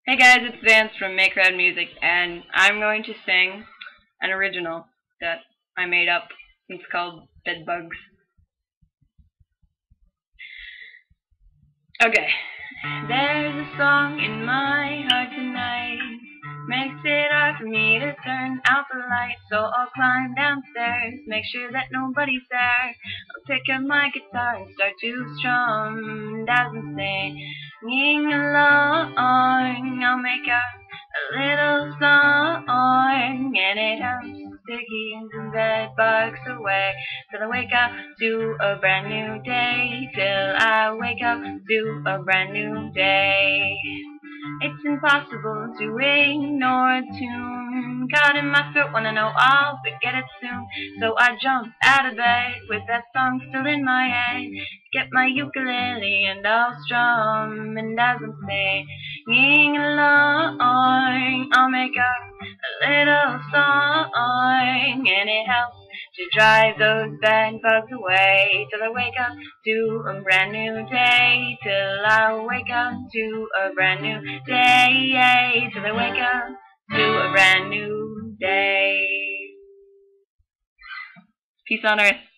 Hey guys, it's Vance from Make Rad Music, and I'm going to sing an original that I made up. It's called Bedbugs. Okay. There's a song in my heart tonight, makes it hard for me to turn out the light, so I'll climb downstairs, make sure that nobody's there. I'll pick up my guitar and start to strum, and as I'm singing along, I'll make a little song, and it helps to keep the bed bugs away, till I wake up to a brand new day, till I wake up to a brand new day. It's impossible to ignore a tune caught in my throat, wanna know I'll forget it soon. So I jump out of bed with that song still in my head, get my ukulele and I'll strum, and as I'm singing along, I'll make up a little song, and it helps to drive those bad bugs away, till I wake up to a brand new day, till I wake up to a brand new day, till I wake up to a brand new day. Peace on earth.